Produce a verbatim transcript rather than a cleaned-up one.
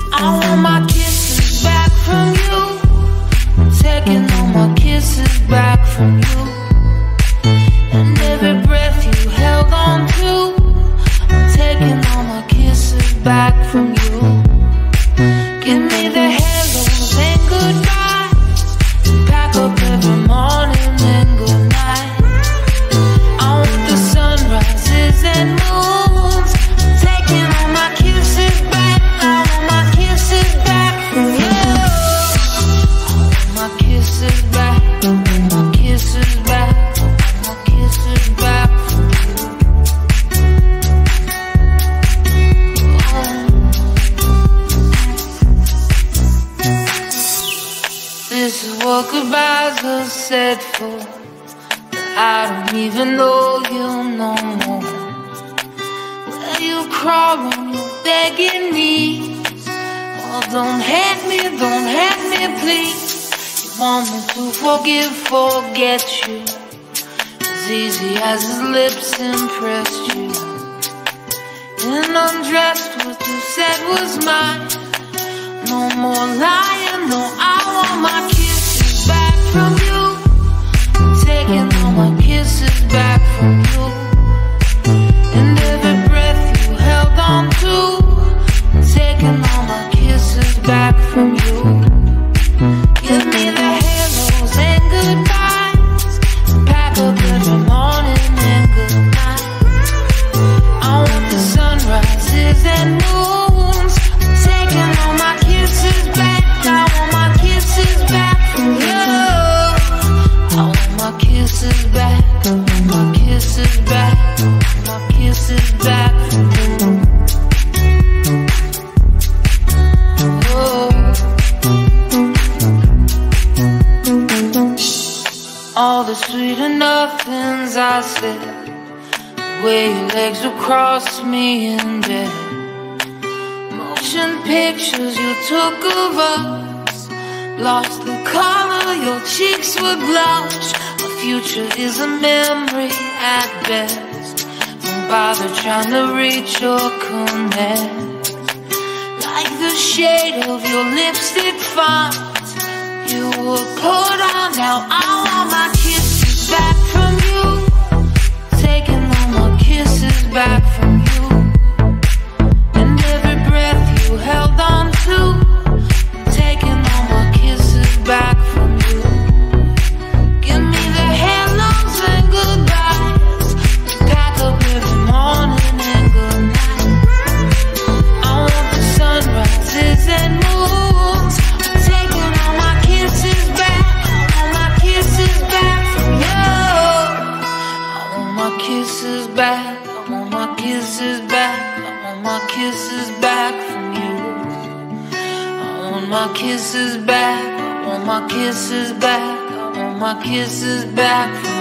I want my kisses back from you. I'm taking all my kisses back from you. And every breath you held on to, I'm taking all my kisses back from you. Give me the hellos and goodbyes, pack up every morning and good night. I want the sunrises and moons, I'm taking all my kisses back. I want my kisses back from you. I want my kisses back, I want my kisses back, I want my kisses back from you. This is what goodbyes are said for, but I don't even know you no more. Where you crawl on your begging knees. Oh, don't hate me, don't hate me, please. You want me to forgive, forget you, as easy as his lips impressed you. And undressed, what you said was mine. No more lying, no, I want my kisses back from you. I'm taking all my kisses back from you. And every breath you held on to, I'm taking all my kisses back from you. Give me the hellos and goodbyes, pack up every morning and good night. I want the sunrises and moons, I'm taking all my kisses back. I want my kisses back from you. I want my kisses back, I want my kisses back, I want my kisses back from you. Oh. All the sweet nothings I said, the way your legs would cross me in bed, motion pictures you took of us, lost the color, your cheeks would blush. Our future is a memory at best. Don't bother trying to reach or connect. Like the shade of your lipstick finds, you were put on. Now I want my kisses back from you. Taking all my kisses back from you. And every breath you held on to, taking all my kisses back from you. Give me the hellos and goodbyes, pack up every morning and good night. I want the sunrises and moons, I'm taking all my kisses back. I want my kisses back from you. I want my kisses back, I want my kisses back, I want my kisses back from you. I want my kisses back, I want my kisses back, I want my kisses back from you.